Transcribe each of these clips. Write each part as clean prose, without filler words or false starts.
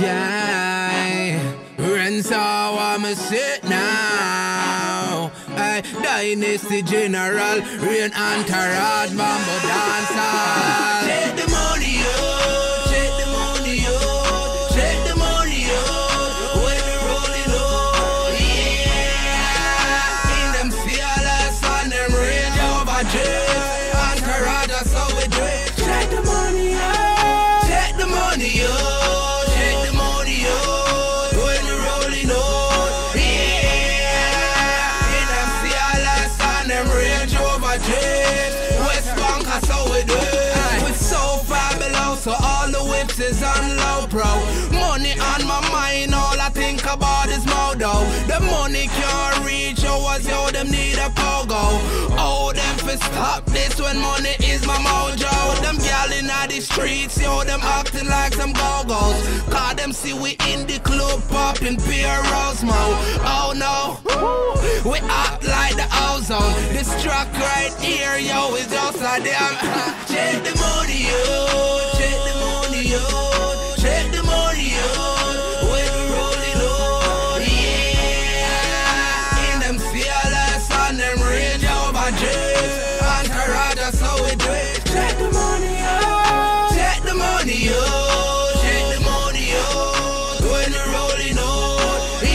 Yeah, Renzo, I'm a sit now. Hey, Dynasty General, Rain Entourage, Bamboo Dancehall. Take the money, yo. Take the money, yo. Take the money, yo. When we rolling on, yeah. In them fearless and them Range Rover Jets, Entourage, that's how we do it. Take the money, yo. Take the money, yo. So all the whips is on low, bro. Money on my mind, all I think about is modo. The money can't reach yours, yo, them need a pogo. Oh, them for stop this when money is my mojo. Them gal in the streets, yo, them acting like some go-go's. Cause them see we in the club popping beer Rosmo. Oh no, we act like the ozone. This track right here, yo, is just a damn. Take the money, yo. Take the money, yo. Take the money, yo. When we rolling on, yeah. In them fearless and them Range Rover Jets, Entourage, that's how we do it. Take the money, yo. Take the money, yo. Take the money, yo. When we rolling on,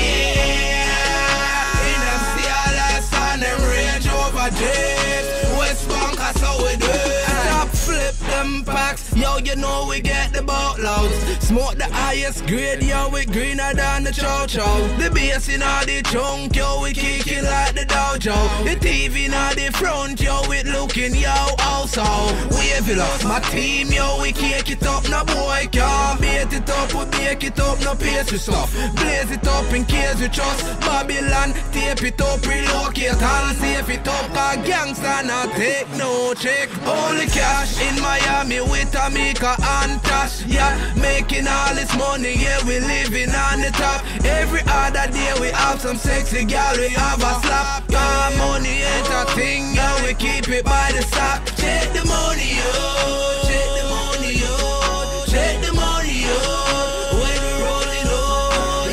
yeah. In them fearless and them Range Rover Jets, West Bank, that's how we do it. Stop flip them packs, yo, you know we get the boatloads. Smoke the highest grade, yo, we greener than the chow-chow. The bass in all the trunk, yo, we kicking like the dojo. The TV in all the front, yo, we looking, yo, also. Wave it up, my team, yo, we kick it up. No boy can't beat it up, we bake it up, no pastry stuff. Blaze it up in case we trust Babylon, tape it up, relocate, all safe it up. Cause gangsta not take no check. Only cash in Miami with Amika and Tash, yeah. Making all this money, yeah, we living on the top. Every other day we have some sexy gal, we have a slap. Cause money ain't a thing, yeah, we keep it by the sack. Take the money, yo. Take the money, yo. Take the money, yo. When we rolling on,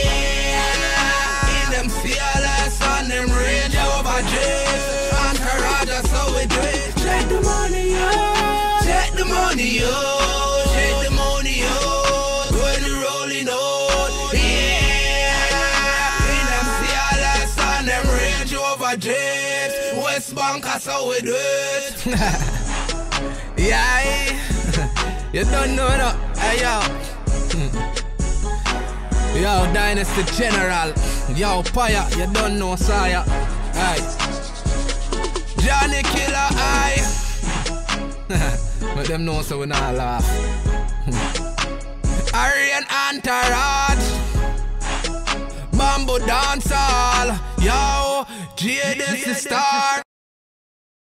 yeah. In them fearless and them Range Rover Jets, Entourage, that's how we do it. Take the money, yo. Take the money, yo. Take the money, yo. When we rolling on, yeah. In them fearless and them Range Rover Jets, West Bank, that's how we do it. Yeah, you don't know that. Hey, yo. Yo, Dynasty General. Yo, Paya, you don't know Saya. Hey. Johnny Killer, aye. But them know so we not laugh. Rain Entourage, Bamboo Dancehall, yo, J, this is star.